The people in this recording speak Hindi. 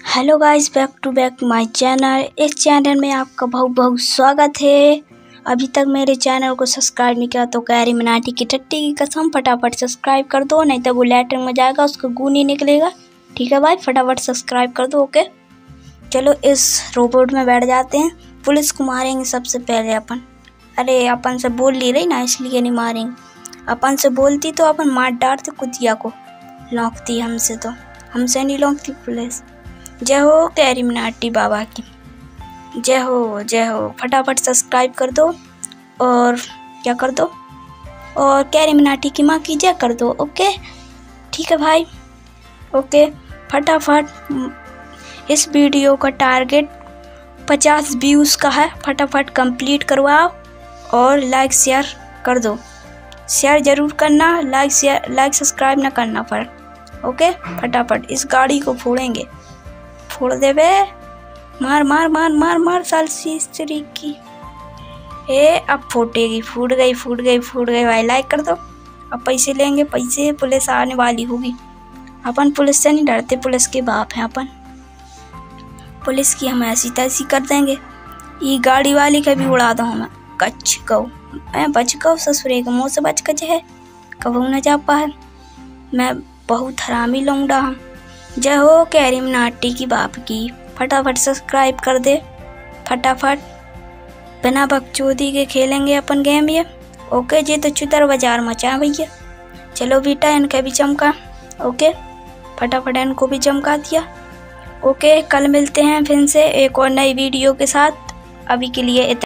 Hello guys, back to back my channel. इस चैनल में आपका बहुत बहुत स्वागत है। अभी तक मेरे चैनल को सब्सक्राइब नहीं किया तो कैरी मिनाटी की टट्टी की कसम फटाफट सब्सक्राइब कर दो, नहीं तो वो लेटर में जाएगा, उसको गू नहीं निकलेगा। ठीक है भाई, फटाफट सब्सक्राइब कर दो। ओके चलो इस रोबोट में बैठ जाते हैं। पुलिस को मारेंगे सबसे पहले अपन। अरे अपन से बोल ली रही ना, इसलिए नहीं मारेंगे। अपन से बोलती तो अपन मार डालते कुतिया को। लौंकती हमसे तो, हमसे नहीं लौंकती पुलिस। जय हो कैरी मिनाटी बाबा की, जय हो जय हो। फटाफट सब्सक्राइब कर दो और क्या कर दो, और कैरी मिनाटी की माँ की जय कर दो। ओके ठीक है भाई। ओके फटाफट इस वीडियो का टारगेट 50 व्यूज़ का है। फटाफट कंप्लीट करवाओ और लाइक शेयर कर दो। शेयर ज़रूर करना, लाइक सब्सक्राइब ना करना पर। ओके फटाफट इस गाड़ी को फोड़ेंगे। फोड़ दे बे, मार मार मार मार मार साल सी की। अब फूटेगी, फूट गई भाई। लाइक कर दो। अब पैसे लेंगे, पैसे। पुलिस आने वाली होगी। अपन पुलिस से नहीं डरते, पुलिस के बाप हैं अपन। पुलिस की हम ऐसी तैसी कर देंगे। ये गाड़ी वाली का भी उड़ा दो मैं। कच गौ मैं बच गौ, ससुरे के मुँह से बच गए है, कबू न जा पाए। मैं बहुत हरामी लौंडा हूँ। जय हो कैरी मिनाटी की बाप की। फटाफट सब्सक्राइब कर दे फटाफट। बिना बकचोदी के खेलेंगे अपन गेम ये। ओके जी तो चुतर बाजार मचा भैया। चलो बेटा इनका भी चमका। ओके फटाफट इनको भी चमका दिया। ओके कल मिलते हैं फिर से एक और नई वीडियो के साथ। अभी के लिए